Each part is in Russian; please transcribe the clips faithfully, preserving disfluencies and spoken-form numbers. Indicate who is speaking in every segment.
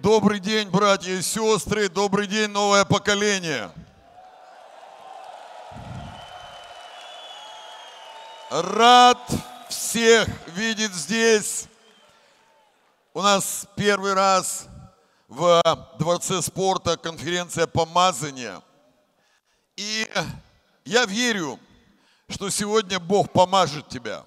Speaker 1: Добрый день, братья и сестры, добрый день, новое поколение. Рад всех видеть здесь. У нас первый раз в Дворце спорта конференция помазания. И я верю, что сегодня Бог помажет тебя.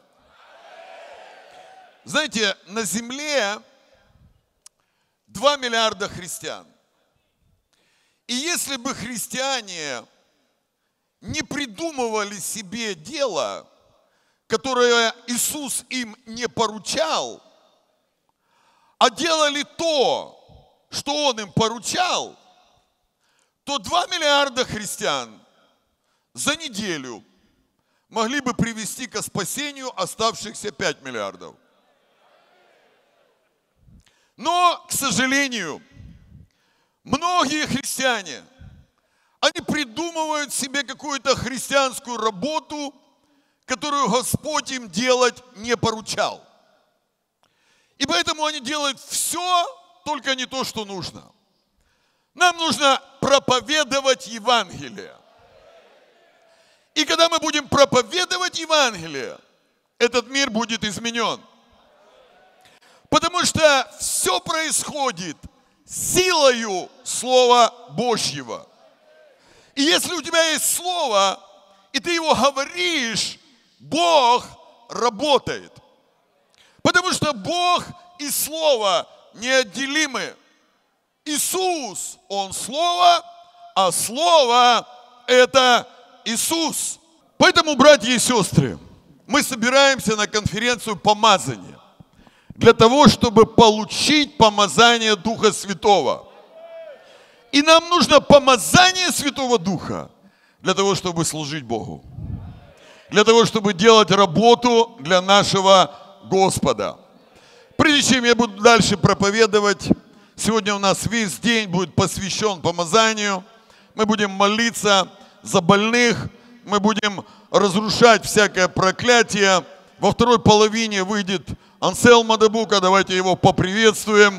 Speaker 1: Знаете, на земле два миллиарда христиан. И если бы христиане не придумывали себе дело, которое Иисус им не поручал, а делали то, что Он им поручал, то два миллиарда христиан за неделю могли бы привести к спасению оставшихся пять миллиардов. Но, к сожалению, многие христиане, они придумывают себе какую-то христианскую работу, которую Господь им делать не поручал. И поэтому они делают все, только не то, что нужно. Нам нужно проповедовать Евангелие. И когда мы будем проповедовать Евангелие, этот мир будет изменен. Потому что все происходит силою Слова Божьего. И если у тебя есть Слово, и ты его говоришь, Бог работает. Потому что Бог и Слово неотделимы. Иисус, Он Слово, а Слово – это Иисус. Поэтому, братья и сестры, мы собираемся на конференцию помазания для того, чтобы получить помазание Духа Святого. И нам нужно помазание Святого Духа для того, чтобы служить Богу. Для того, чтобы делать работу для нашего Господа. Прежде чем я буду дальше проповедовать, сегодня у нас весь день будет посвящен помазанию. Мы будем молиться за больных, мы будем разрушать всякое проклятие. Во второй половине выйдет Анселм Мадебука, давайте его поприветствуем.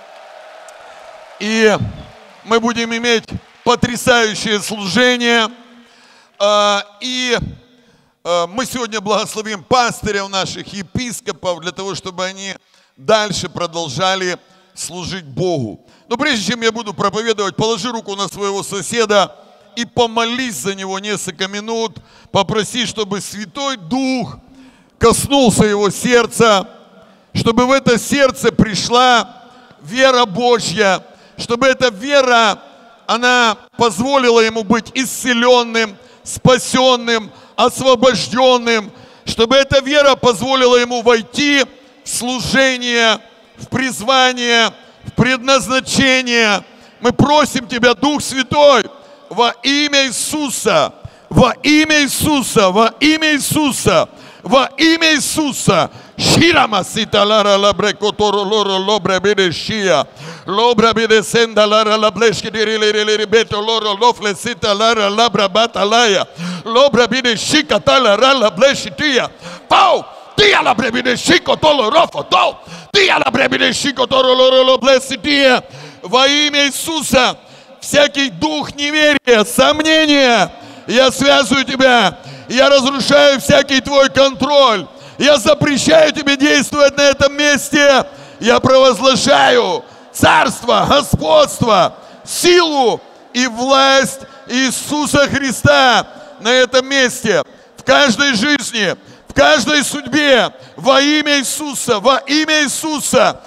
Speaker 1: И мы будем иметь потрясающее служение. И мы сегодня благословим пастырев наших, епископов, для того, чтобы они дальше продолжали служить Богу. Но прежде чем я буду проповедовать, положи руку на своего соседа и помолись за него несколько минут. Попроси, чтобы Святой Дух коснулся его сердца, чтобы в это сердце пришла вера Божья, чтобы эта вера, она позволила ему быть исцеленным, спасенным, освобожденным, чтобы эта вера позволила ему войти в служение, в призвание, в предназначение. Мы просим Тебя, Дух Святой, во имя Иисуса, во имя Иисуса, во имя Иисуса, во имя Иисуса. Shirama sitalara la brecotoro loro lobra bedeshia lobra bedesenda lara la bleshki dirili beto loro lofle sitalara labra batalaya lobra bedeshika talara la bleshitia pau tia la brebedeshiko tolo rofo to tia la brebedeshiko tolo loro lo blesitia. Во имя Иисуса всякий дух неверия, сомнения, я связываю тебя, я разрушаю всякий твой контроль. Я запрещаю тебе действовать на этом месте. Я провозглашаю царство, господство, силу и власть Иисуса Христа на этом месте, в каждой жизни, в каждой судьбе, во имя Иисуса, во имя Иисуса.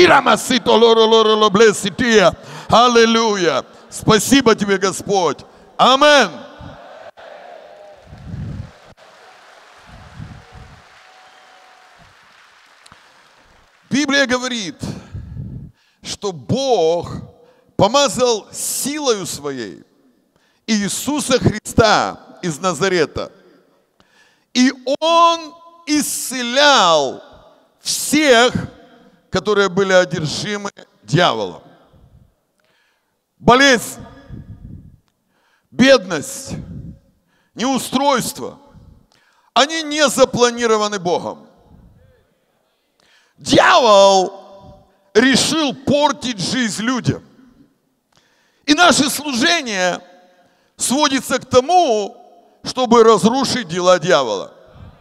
Speaker 1: Аллилуйя. Спасибо тебе, Господь. Аминь. Библия говорит, что Бог помазал силою своей Иисуса Христа из Назарета. И Он исцелял всех, которые были одержимы дьяволом. Болезнь, бедность, неустройство, они не запланированы Богом. Дьявол решил портить жизнь людям. И наше служение сводится к тому, чтобы разрушить дела дьявола.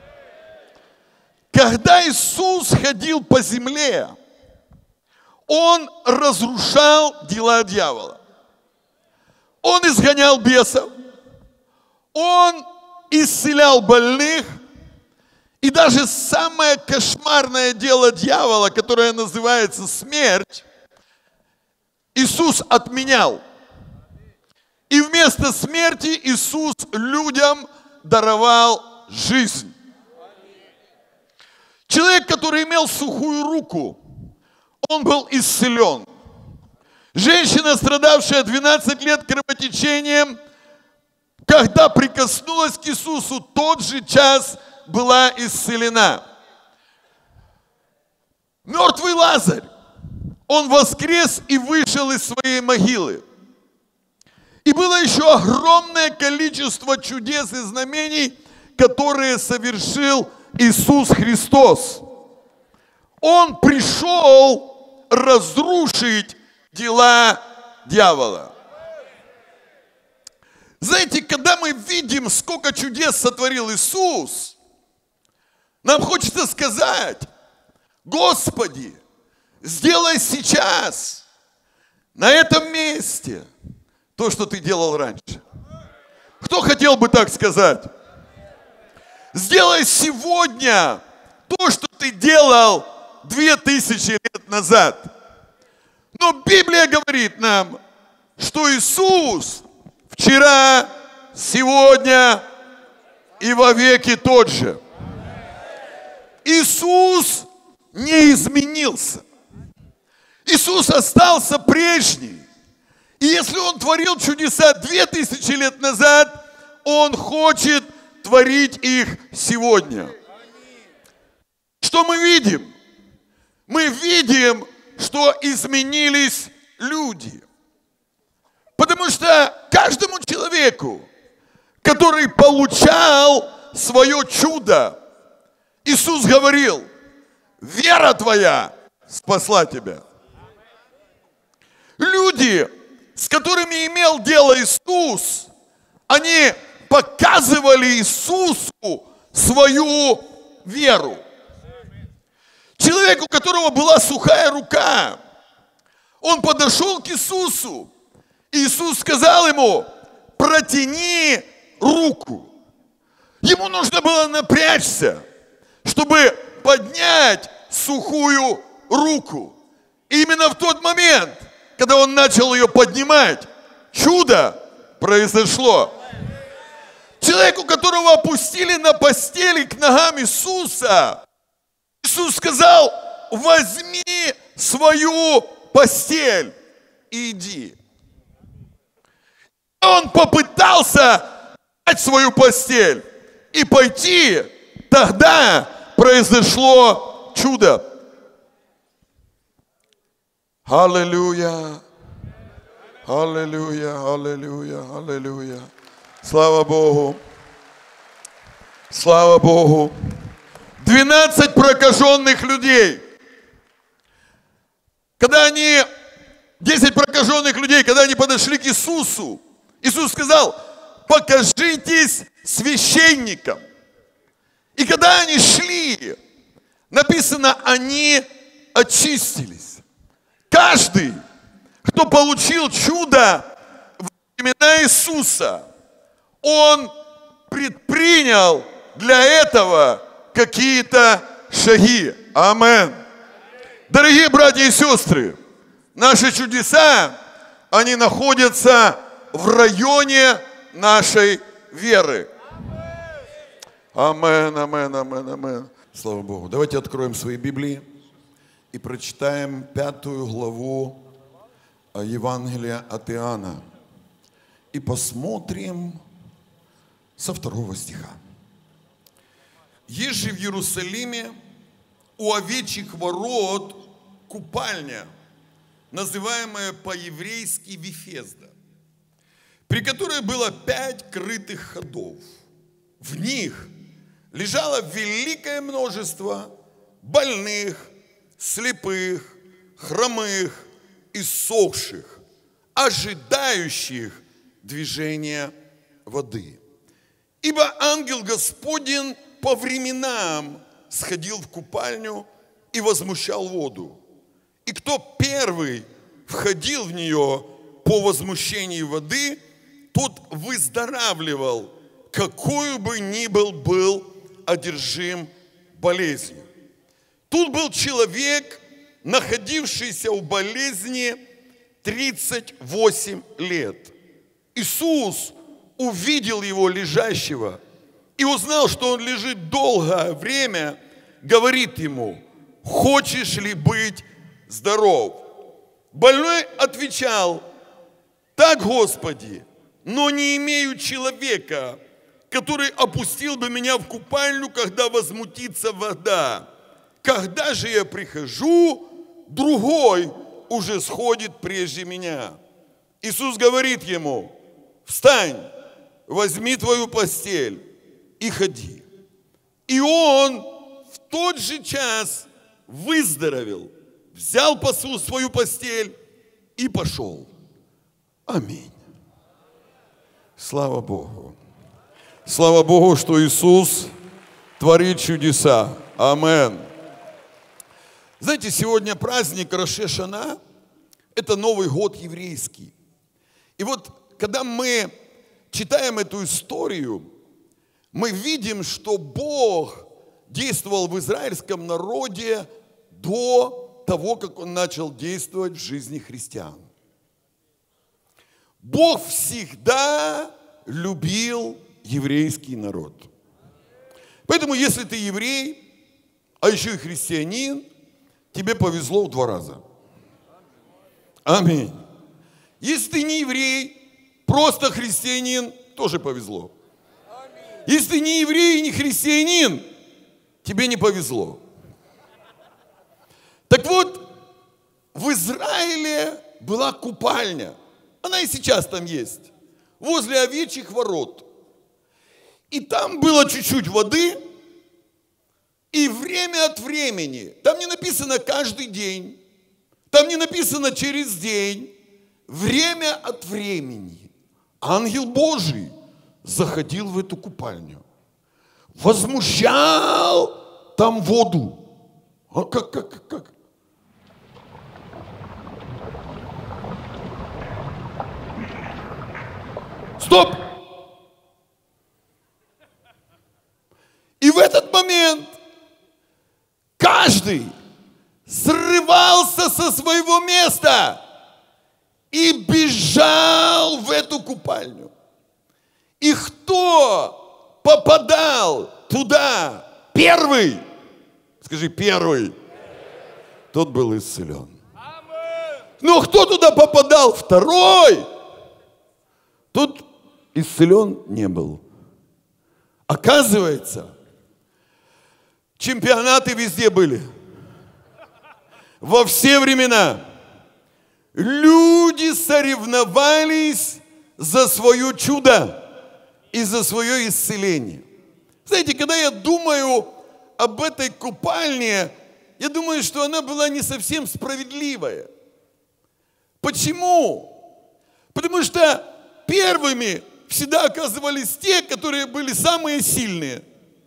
Speaker 1: Когда Иисус ходил по земле, Он разрушал дела дьявола. Он изгонял бесов, Он исцелял больных, и даже самое кошмарное дело дьявола, которое называется смерть, Иисус отменял. И вместо смерти Иисус людям даровал жизнь. Человек, который имел сухую руку, он был исцелен. Женщина, страдавшая двенадцать лет кровотечением, когда прикоснулась к Иисусу, тот же час была исцелена. Мертвый Лазарь, он воскрес и вышел из своей могилы. И было еще огромное количество чудес и знамений, которые совершил Иисус Христос. Он пришел разрушить дела дьявола. Знаете, когда мы видим, сколько чудес сотворил Иисус, нам хочется сказать: Господи, сделай сейчас, на этом месте, то, что Ты делал раньше. Кто хотел бы так сказать? Сделай сегодня то, что Ты делал две тысячи лет назад. Но Библия говорит нам, что Иисус вчера, сегодня и вовеки тот же. Иисус не изменился. Иисус остался прежний. И если Он творил чудеса две тысячи лет назад, Он хочет творить их сегодня. Что мы видим? Мы видим, что изменились люди. Потому что каждому человеку, который получал свое чудо, Иисус говорил: вера твоя спасла тебя. Люди, с которыми имел дело Иисус, они показывали Иисусу свою веру. Человек, у которого была сухая рука, он подошел к Иисусу, и Иисус сказал ему: протяни руку. Ему нужно было напрячься, чтобы поднять сухую руку. И именно в тот момент, когда он начал ее поднимать, чудо произошло. Человек, у которого опустили на постели к ногам Иисуса, Иисус сказал: возьми свою постель и иди. Он попытался взять свою постель и пойти, тогда произошло чудо. Аллилуйя, аллилуйя, аллилуйя, аллилуйя. Слава Богу, слава Богу. двенадцать прокаженных людей. Когда они, десять прокаженных людей, когда они подошли к Иисусу, Иисус сказал: покажитесь священникам. И когда они шли, написано, они очистились. Каждый, кто получил чудо в имена Иисуса, он предпринял для этого какие-то шаги. Амин. Дорогие братья и сестры, наши чудеса, они находятся в районе нашей веры. Амин, амин, амин, амин. Слава Богу. Давайте откроем свои Библии и прочитаем пятую главу Евангелия от Иоанна. И посмотрим со второго стиха. Есть же в Иерусалиме у овечьих ворот купальня, называемая по-еврейски Вифезда, при которой было пять крытых ходов. В них лежало великое множество больных, слепых, хромых, иссохших, ожидающих движения воды. Ибо ангел Господень по временам сходил в купальню и возмущал воду. И кто первый входил в нее по возмущении воды, тот выздоравливал, какую бы ни был, был одержим болезнью. Тут был человек, находившийся у болезни тридцать восемь лет. Иисус увидел его лежащего и узнал, что он лежит долгое время, говорит ему: хочешь ли быть здоров? Больной отвечал: так, Господи, но не имею человека, который опустил бы меня в купальню, когда возмутится вода. Когда же я прихожу, другой уже сходит прежде меня. Иисус говорит ему: встань, возьми твою постель и ходи. И он в тот же час выздоровел, взял свою постель и пошел. Аминь. Слава Богу. Слава Богу, что Иисус творит чудеса. Аминь. Знаете, сегодня праздник Рош ха-Шана, это Новый год еврейский. И вот, когда мы читаем эту историю, мы видим, что Бог действовал в израильском народе до того, как Он начал действовать в жизни христиан. Бог всегда любил еврейский народ. Поэтому, если ты еврей, а еще и христианин, тебе повезло в два раза. Аминь. Если ты не еврей, просто христианин, тоже повезло. Если ты не еврей и не христианин, тебе не повезло. Так вот, в Израиле была купальня. Она и сейчас там есть. Возле овечьих ворот. И там было чуть-чуть воды. И время от времени. Там не написано каждый день. Там не написано через день. Время от времени. Ангел Божий заходил в эту купальню. Возмущал там воду. А как, как, как? Стоп! И в этот момент каждый срывался со своего места и бежал в эту купальню. И кто попадал туда первый, скажи первый, тот был исцелен. Но кто туда попадал второй, тот исцелен не был. Оказывается, чемпионаты везде были. Во все времена люди соревновались за свое чудо и за свое исцеление. Знаете, когда я думаю об этой купальне, я думаю, что она была не совсем справедливая. Почему? Потому что первыми всегда оказывались те, которые были самые сильные.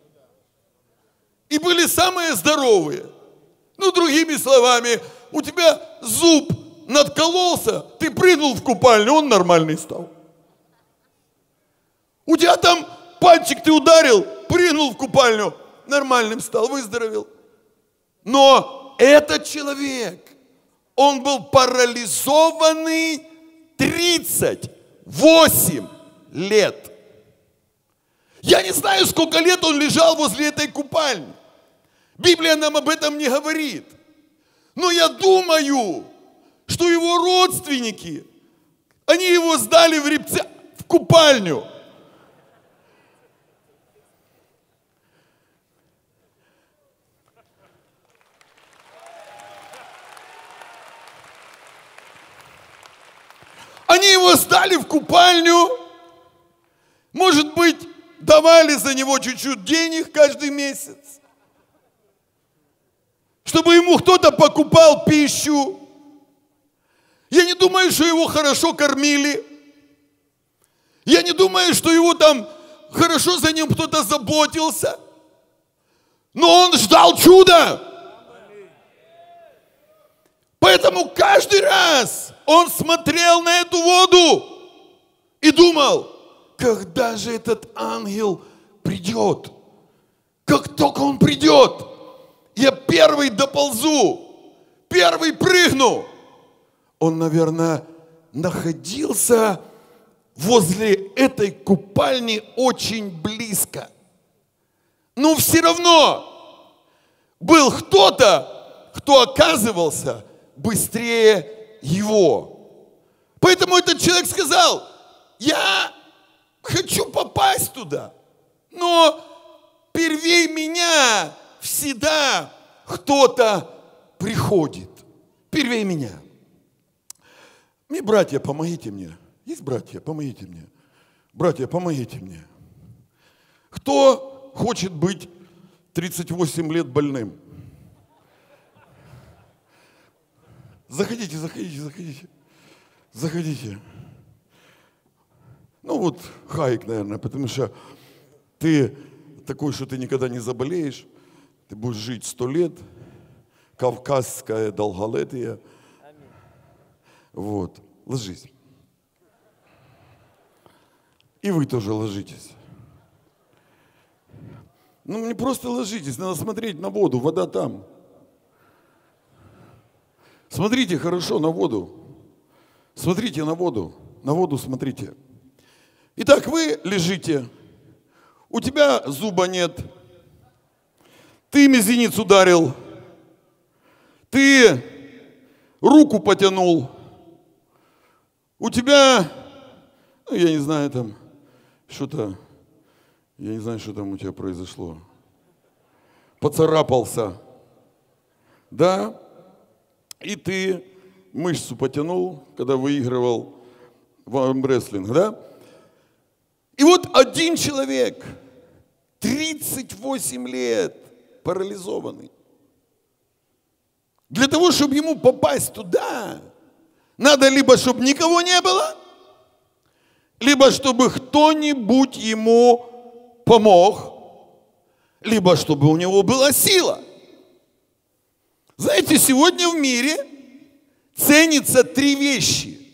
Speaker 1: И были самые здоровые. Ну, другими словами, у тебя зуб надкололся, ты прыгнул в купальню, он нормальный стал. У тебя там пальчик ты ударил, прыгнул в купальню, нормальным стал, выздоровел. Но этот человек, он был парализованный тридцать восемь лет. Я не знаю, сколько лет он лежал возле этой купальни. Библия нам об этом не говорит. Но я думаю, что его родственники, они его сдали в репце, в купальню. Они его сдали в купальню, может быть, давали за него чуть-чуть денег каждый месяц, чтобы ему кто-то покупал пищу, Я не думаю, что его хорошо кормили. Я не думаю, что его там хорошо за ним кто-то заботился. Но он ждал чуда. Поэтому каждый раз он смотрел на эту воду и думал, когда же этот ангел придет? Как только он придет, я первый доползу, первый прыгну. Он, наверное, находился возле этой купальни очень близко. Но все равно был кто-то, кто оказывался быстрее его. Поэтому этот человек сказал, я хочу попасть туда, но первей меня всегда кто-то приходит. Первей меня. Мне, братья, помогите мне. Есть братья, помогите мне. Братья, помогите мне. Кто хочет быть тридцать восемь лет больным? Заходите, заходите, заходите. Заходите. Ну вот Хайк, наверное, потому что ты такой, что ты никогда не заболеешь. Ты будешь жить сто лет. Кавказское долголетие. Вот. Ложись. И вы тоже ложитесь. Ну, не просто ложитесь, надо смотреть на воду, вода там. Смотрите хорошо на воду. Смотрите на воду. На воду смотрите. Итак, вы лежите. У тебя зуба нет. Ты мизинец ударил. Ты руку потянул. У тебя, ну, я не знаю, там что-то, я не знаю, что там у тебя произошло. Поцарапался. Да? И ты мышцу потянул, когда выигрывал в армрестлинг, да? И вот один человек, тридцать восемь лет, парализованный. Для того, чтобы ему попасть туда, надо либо, чтобы никого не было, либо, чтобы кто-нибудь ему помог, либо, чтобы у него была сила. Знаете, сегодня в мире ценятся три вещи.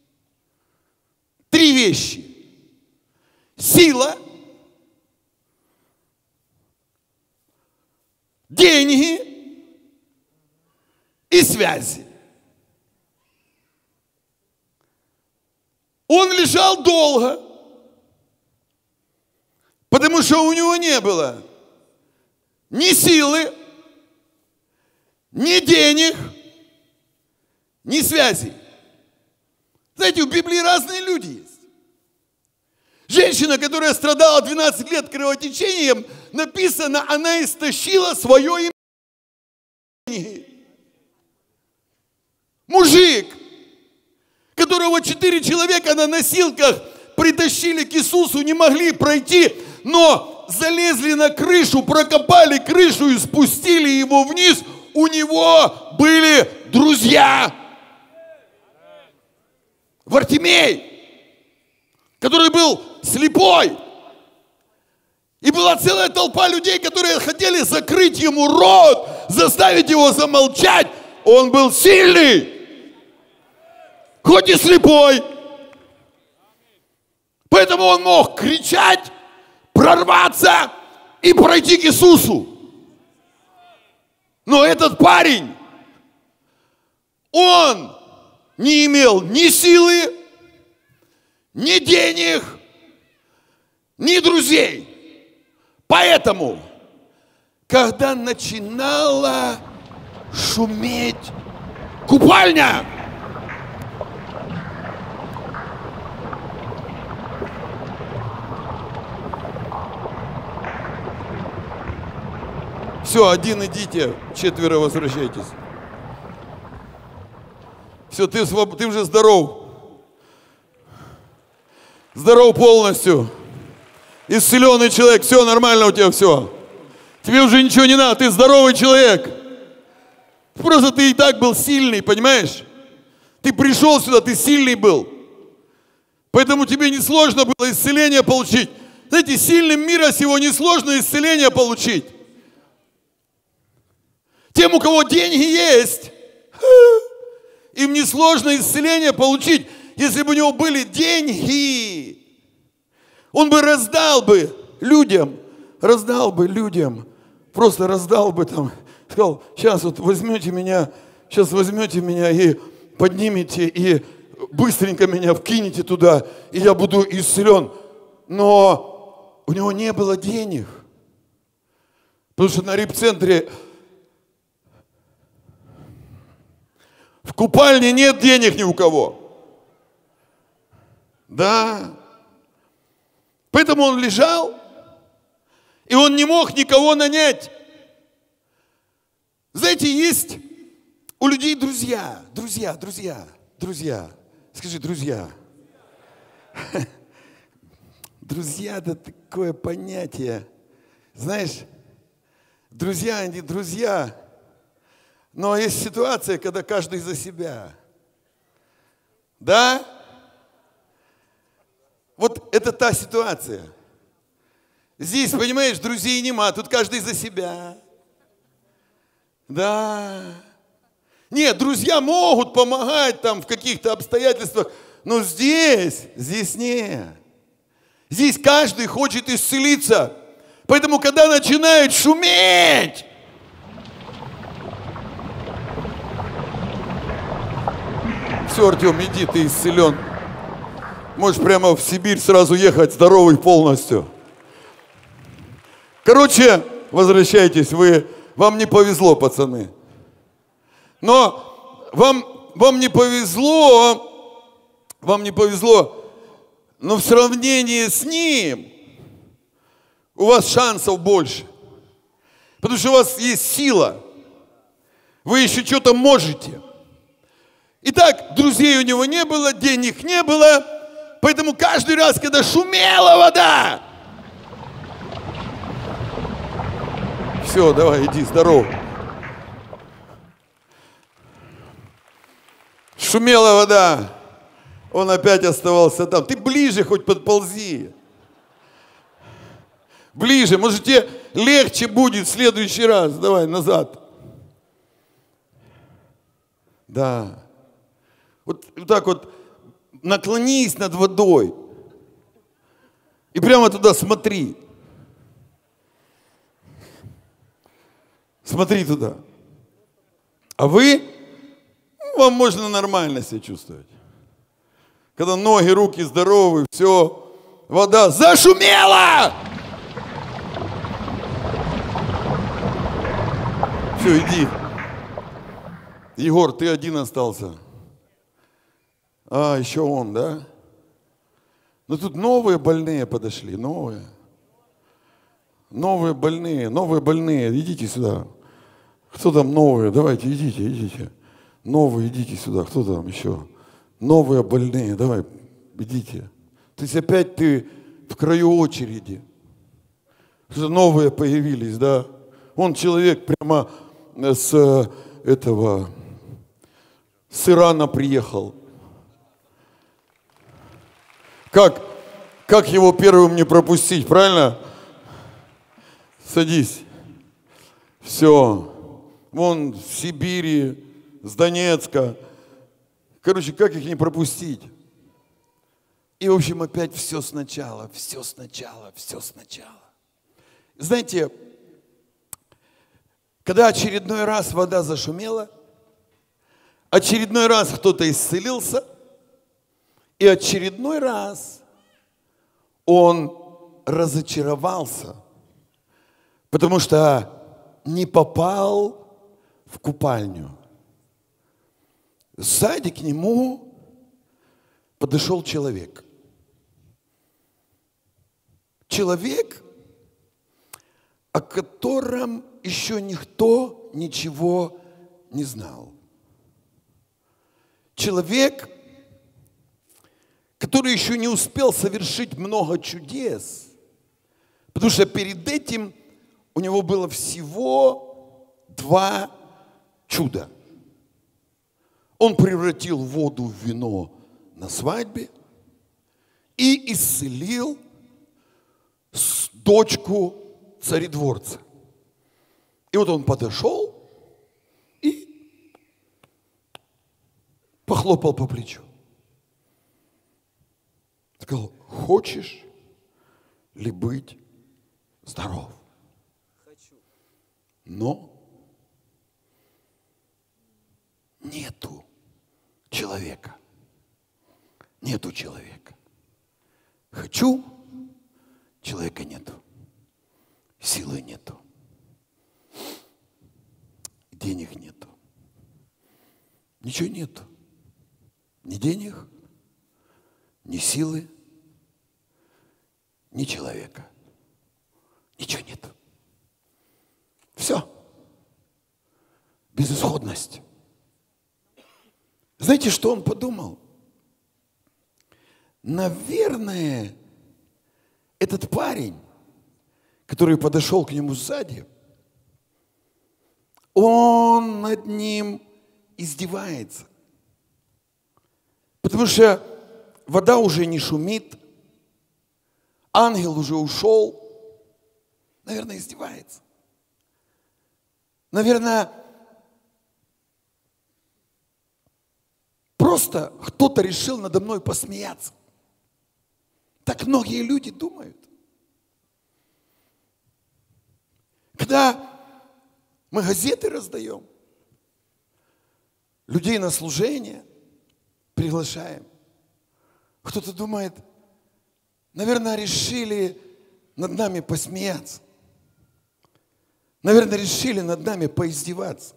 Speaker 1: Три вещи. Сила, деньги и связи. Он лежал долго, потому что у него не было ни силы, ни денег, ни связей. Знаете, в Библии разные люди есть. Женщина, которая страдала двенадцать лет кровотечением, написано, она истощила свое имя. Мужик, которого четыре человека на носилках притащили к Иисусу, не могли пройти, но залезли на крышу, прокопали крышу и спустили его вниз. У него были друзья. Вартимей, который был слепой. И была целая толпа людей, которые хотели закрыть ему рот, заставить его замолчать. Он был сильный, хоть и слепой. Поэтому он мог кричать, прорваться и пройти к Иисусу. Но этот парень, он не имел ни силы, ни денег, ни друзей. Поэтому, когда начинала шуметь купальня, все, один идите, четверо возвращайтесь. Все, ты, своб... ты уже здоров. Здоров полностью. Исцеленный человек, все нормально у тебя, все. Тебе уже ничего не надо, ты здоровый человек. Просто ты и так был сильный, понимаешь? Ты пришел сюда, ты сильный был. Поэтому тебе несложно было исцеление получить. Знаете, сильным мира сего несложно исцеление получить. Тем, у кого деньги есть, им несложно исцеление получить. Если бы у него были деньги, он бы раздал бы людям, раздал бы людям, просто раздал бы там, сказал, сейчас вот возьмете меня, сейчас возьмете меня и поднимете, и быстренько меня вкинете туда, и я буду исцелен. Но у него не было денег, потому что на репцентре в купальне нет денег ни у кого. Да. Поэтому он лежал, и он не мог никого нанять. Знаете, есть у людей друзья, друзья, друзья, друзья. Скажи, друзья. Друзья, это такое понятие. Знаешь, друзья, они друзья. Но есть ситуация, когда каждый за себя. Да? Вот это та ситуация. Здесь, понимаешь, друзей нема, тут каждый за себя. Да. Нет, друзья могут помогать там в каких-то обстоятельствах, но здесь, здесь нет. Здесь каждый хочет исцелиться. Поэтому, когда начинают шуметь, все, Артем, иди, ты исцелен. Можешь прямо в Сибирь сразу ехать, здоровый полностью. Короче, возвращайтесь, вы, вам не повезло, пацаны. Но вам, вам не повезло, вам не повезло, но в сравнении с ним у вас шансов больше. Потому что у вас есть сила. Вы еще что-то можете. Итак, друзей у него не было, денег не было. Поэтому каждый раз, когда шумела вода, все, давай, иди, здорово. Шумела вода, он опять оставался там. Ты ближе хоть подползи. Ближе, может тебе легче будет в следующий раз. Давай, назад. Да. Вот, вот так вот наклонись над водой и прямо туда смотри. Смотри туда. А вы, вам можно нормально себя чувствовать. Когда ноги, руки здоровы, все, вода зашумела! Все, иди. Егор, ты один остался. А, еще он, да? Но тут новые больные подошли, новые. Новые больные, новые больные, идите сюда. Кто там новые? Давайте, идите, идите. Новые, идите сюда. Кто там еще? Новые больные, давай, идите. То есть опять ты в краю очереди. Новые появились, да? Он человек прямо с этого, с Ирана приехал. Как, как его первым не пропустить, правильно? Садись. Все. Вон в Сибири, с Донецка. Короче, как их не пропустить? И, в общем, опять все сначала, все сначала, все сначала. Знаете, когда очередной раз вода зашумела, очередной раз кто-то исцелился, и очередной раз он разочаровался, потому что не попал в купальню. Сзади к нему подошел человек. Человек, о котором еще никто ничего не знал. Человек, который еще не успел совершить много чудес, потому что перед этим у него было всего два чуда.
Speaker 2: Он превратил воду в вино на свадьбе и исцелил дочку царедворца. И вот он подошел и похлопал по плечу. Сказал: хочешь ли быть здоров?
Speaker 3: Хочу.
Speaker 2: Но нету человека. Нету человека. Хочу, человека нету. Силы нету. Денег нету. Ничего нету. Ни денег, ни силы, ни человека. Ничего нету. Все. Безысходность. Знаете, что он подумал? Наверное, этот парень, который подошел к нему сзади, он над ним издевается. Потому что вода уже не шумит, ангел уже ушел. Наверное, издевается. Наверное, просто кто-то решил надо мной посмеяться. Так многие люди думают. Когда мы газеты раздаем, людей на служение приглашаем, кто-то думает, наверное, решили над нами посмеяться. Наверное, решили над нами поиздеваться.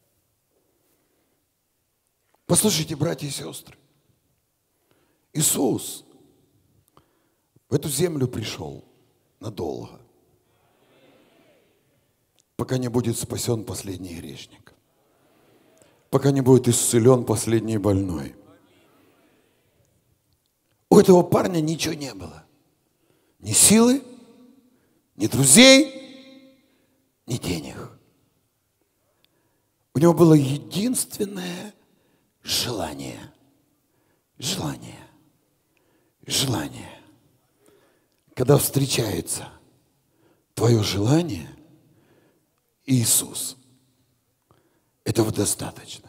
Speaker 2: Послушайте, братья и сестры, Иисус в эту землю пришел надолго, пока не будет спасен последний грешник, пока не будет исцелен последний больной. У этого парня ничего не было. Ни силы, ни друзей, ни денег. У него было единственное желание. Желание. Желание. Когда встречается твое желание и Иисус, этого достаточно.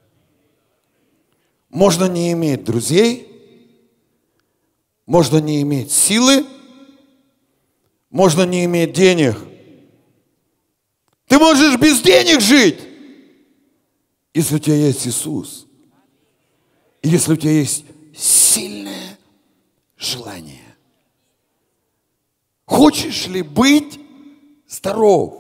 Speaker 2: Можно не иметь друзей, можно не иметь силы, можно не иметь денег. Ты можешь без денег жить, если у тебя есть Иисус. И если у тебя есть сильное желание. Хочешь ли быть здоров?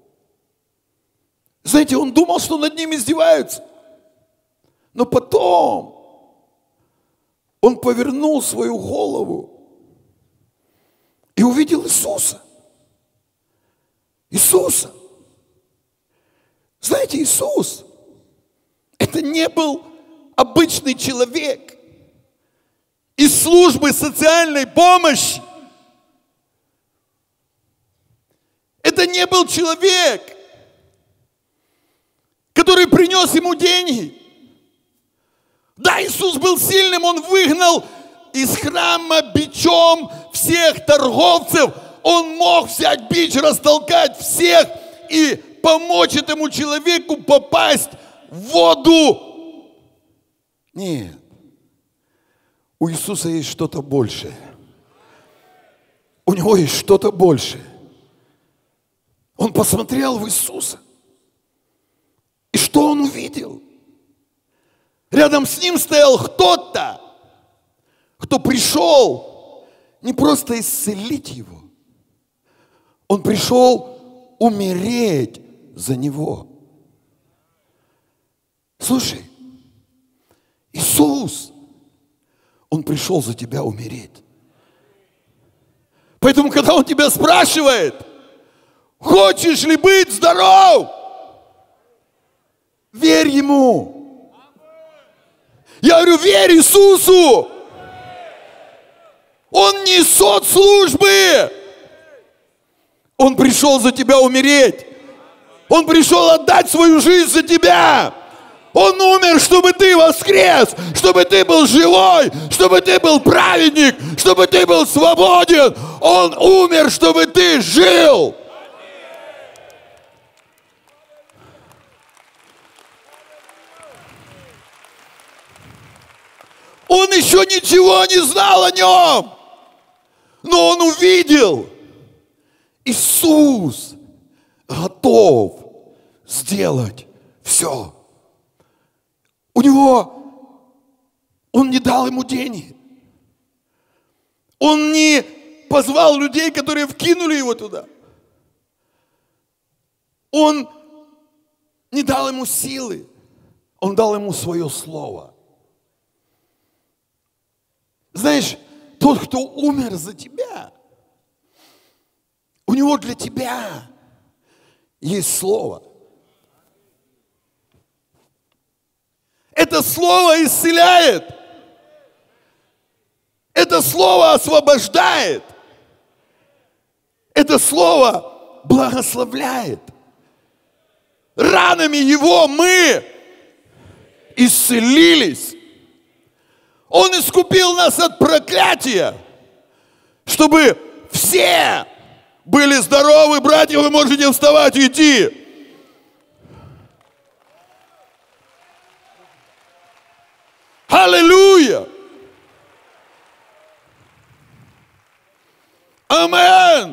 Speaker 2: Знаете, он думал, что над ним издеваются. Но потом он повернул свою голову и увидел Иисуса. Иисуса. Знаете, Иисус – это не был обычный человек из службы социальной помощи. Это не был человек, который принес ему деньги. Да, Иисус был сильным, он выгнал из храма бичом всех торговцев. Он мог взять бич, растолкать всех и помочь этому человеку попасть в воду. Нет. У Иисуса есть что-то большее. У него есть что-то большее. Он посмотрел в Иисуса. И что он увидел? Рядом с ним стоял кто-то, кто пришел не просто исцелить его. Он пришел умереть за него. Слушай, Иисус, Он пришел за тебя умереть. Поэтому, когда Он тебя спрашивает, хочешь ли быть здоров, верь Ему. Я говорю, верь Иисусу. Он не соцслужбы. Он пришел за тебя умереть. Он пришел отдать свою жизнь за тебя. Он умер, чтобы ты воскрес, чтобы ты был живой, чтобы ты был праведник, чтобы ты был свободен. Он умер, чтобы ты жил. Он еще ничего не знал о нем, но он увидел. Иисус готов сделать все. У него, он не дал ему денег. Он не позвал людей, которые вкинули его туда. Он не дал ему силы. Он дал ему свое слово. Знаешь, тот, кто умер за тебя, у него для тебя есть слово. Это слово исцеляет. Это слово освобождает. Это слово благословляет. Ранами его мы исцелились. Он искупил нас от проклятия, чтобы все были здоровы. Братья, вы можете вставать и идти. Аллилуйя! Амен!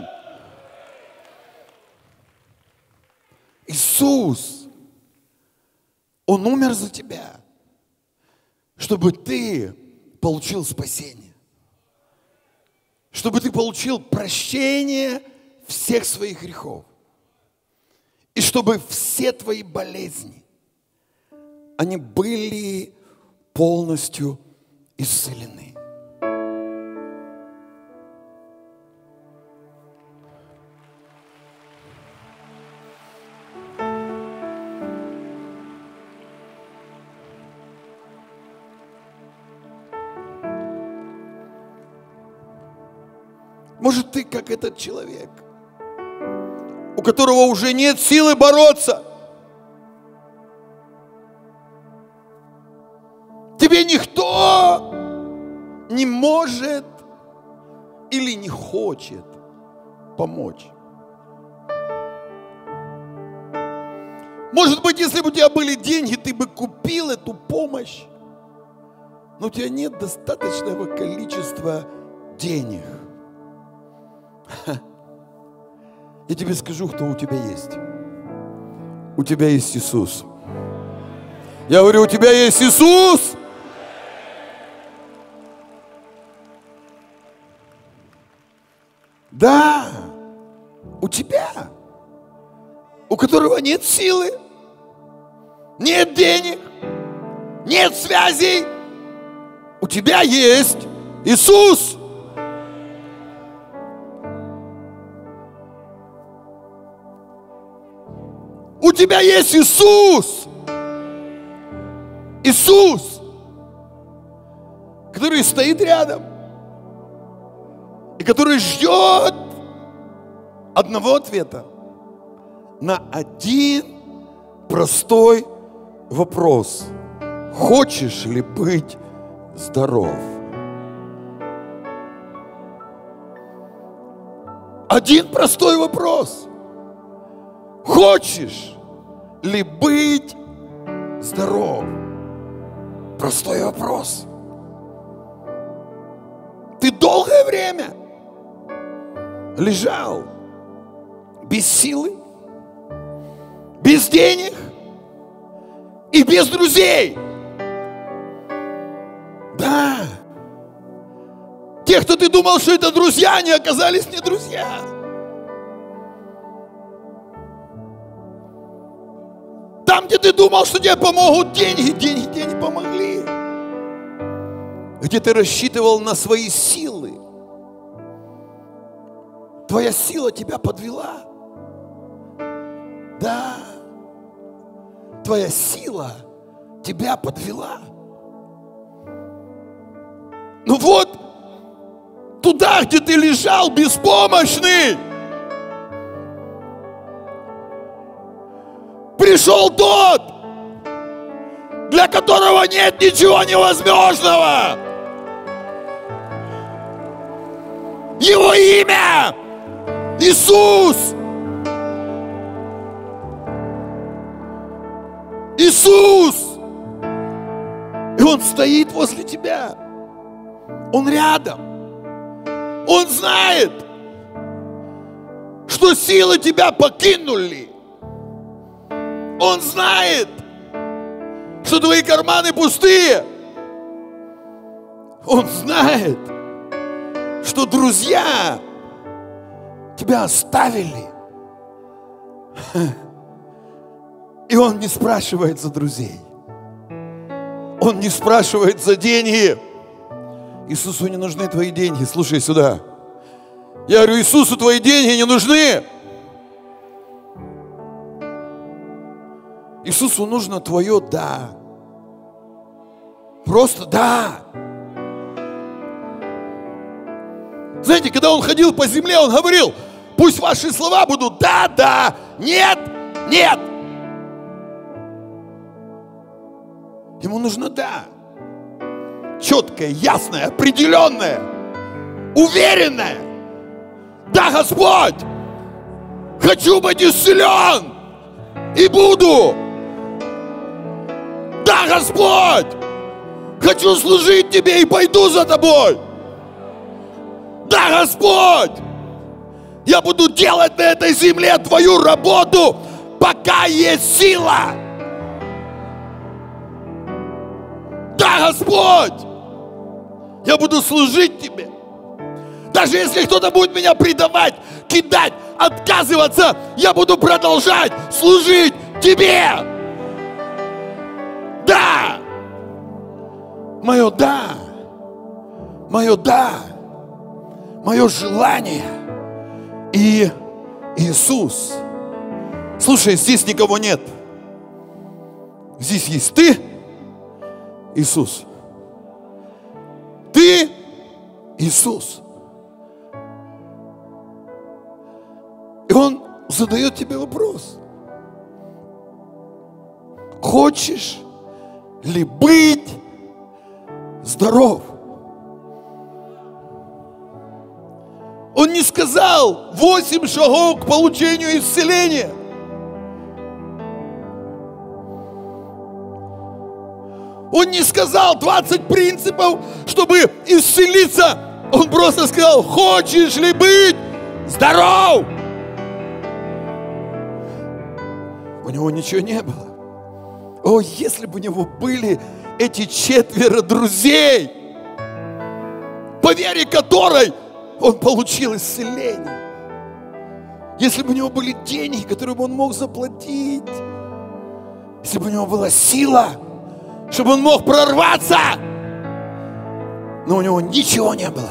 Speaker 2: Иисус, Он умер за тебя, чтобы ты получил спасение, чтобы ты получил прощение всех своих грехов, и чтобы все твои болезни, они были полностью исцелены. Может, ты как этот человек, у которого уже нет силы бороться. Тебе никто не может или не хочет помочь. Может быть, если бы у тебя были деньги, ты бы купил эту помощь, но у тебя нет достаточного количества денег. Я тебе скажу, кто у тебя есть. У тебя есть Иисус. Я говорю, у тебя есть Иисус. Да, у тебя, у которого нет силы, нет денег, нет связей, у тебя есть Иисус. У тебя есть Иисус. Иисус, который стоит рядом и который ждет одного ответа на один простой вопрос. Хочешь ли быть здоров? Один простой вопрос. Хочешь ли быть здоров? Простой вопрос. Ты долгое время лежал без силы, без денег и без друзей. Да. Те, кто ты думал, что это друзья, они оказались не друзья. Там, где ты думал, что тебе помогут деньги, деньги тебе не помогли. Где ты рассчитывал на свои силы, твоя сила тебя подвела. Да, твоя сила тебя подвела. Ну вот, туда, где ты лежал беспомощный, пришел тот, для которого нет ничего невозможного. Его имя Иисус. Иисус. И Он стоит возле тебя. Он рядом. Он знает, что силы тебя покинули. Он знает, что твои карманы пустые. Он знает, что друзья тебя оставили. И Он не спрашивает за друзей. Он не спрашивает за деньги. Иисусу не нужны твои деньги. Слушай сюда. Я говорю, Иисусу твои деньги не нужны. Иисусу нужно твое «да». Просто «да». Знаете, когда Он ходил по земле, Он говорил, пусть ваши слова будут «да, да», «нет, нет». Ему нужно «да». Четкое, ясное, определенное, уверенное. Да, Господь, хочу быть исцелен и буду. Да, Господь, хочу служить Тебе и пойду за Тобой. Да, Господь, я буду делать на этой земле Твою работу, пока есть сила. Да, Господь, я буду служить Тебе. Даже если кто-то будет меня предавать, кидать, отказываться, я буду продолжать служить Тебе. Да. Мое «да». Мое «да». Мое желание. И Иисус. Слушай, здесь никого нет. Здесь есть ты, Иисус. Ты, Иисус. И Он задает тебе вопрос. Хочешь ли быть здоров? Он не сказал восемь шагов к получению исцеления. Он не сказал двадцать принципов, чтобы исцелиться. Он просто сказал, хочешь ли быть здоров? У него ничего не было. О, если бы у него были эти четверо друзей, по вере которой он получил исцеление. Если бы у него были деньги, которые бы он мог заплатить. Если бы у него была сила, чтобы он мог прорваться. Но у него ничего не было.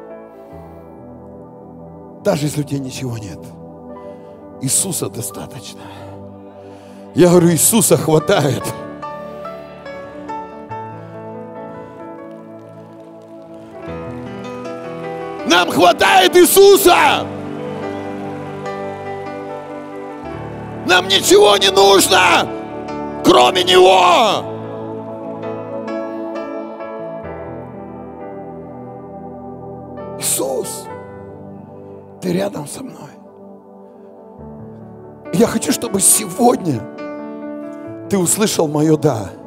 Speaker 2: Даже если у тебя ничего нет, Иисуса достаточно. Я говорю, Иисуса хватает. Нам хватает Иисуса. Нам ничего не нужно, кроме Него. Иисус, Ты рядом со мной. Я хочу, чтобы сегодня Ты услышал мое «да».